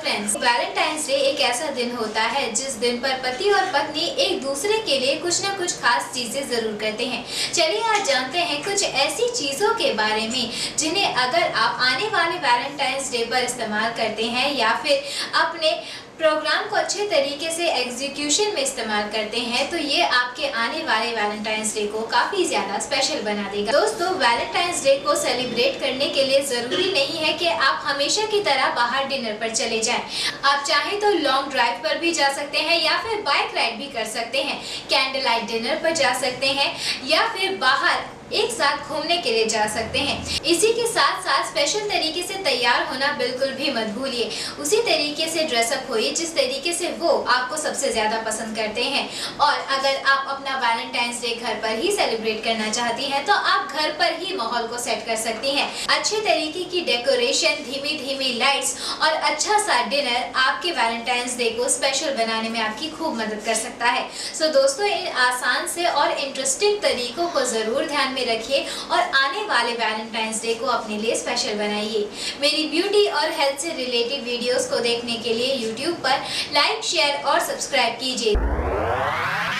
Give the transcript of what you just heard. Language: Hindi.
फ्रेंड्स, वैलेंटाइंस डे एक ऐसा दिन होता है जिस दिन पर पति और पत्नी एक दूसरे के लिए कुछ न कुछ खास चीजें जरूर करते हैं। चलिए आज जानते हैं कुछ ऐसी चीजों के बारे में जिन्हें अगर आप आने वाले वैलेंटाइंस डे पर इस्तेमाल करते हैं या फिर अपने प्रोग्राम को अच्छे तरीके से एग्जीक्यूशन में इस्तेमाल करते हैं तो ये आपके आने वाले वैलेंटाइंस डे को काफी ज्यादा स्पेशल बना देगा। दोस्तों, वैलेंटाइंस डे को सेलिब्रेट करने के लिए जरूरी नहीं है कि आप हमेशा की तरह बाहर डिनर पर चले जाएं। आप चाहें तो लॉन्ग ड्राइव पर भी जा सकते हैं या फिर बाइक राइड भी कर सकते हैं, कैंडल लाइट डिनर पर जा सकते हैं या फिर बाहर एक साथ घूमने के लिए जा सकते हैं। इसी के साथ साथ स्पेशल तरीके से तैयार होना बिल्कुल भी मत भूलिए। उसी तरीके से ड्रेसअप होइए जिस तरीके से वो आपको सबसे ज्यादा पसंद करते हैं। और अगर आप अपना वैलेंटाइंस डे घर पर ही सेलिब्रेट करना चाहती हैं तो आप घर पर ही माहौल को सेट कर सकती हैं। अच्छे तरीके की डेकोरेशन, धीमी धीमी लाइट्स और अच्छा सा डिनर आपके वैलेंटाइंस डे को स्पेशल बनाने में आपकी खूब मदद कर सकता है। सो दोस्तों, इन आसान से और इंटरेस्टिंग तरीकों को जरूर ध्यान में रखिए और आने वाले वैलेंटाइंस डे को अपने लिए स्पेशल बनाइए। मेरी ब्यूटी और हेल्थ से रिलेटेड वीडियोस को देखने के लिए YouTube पर लाइक, शेयर और सब्सक्राइब कीजिए।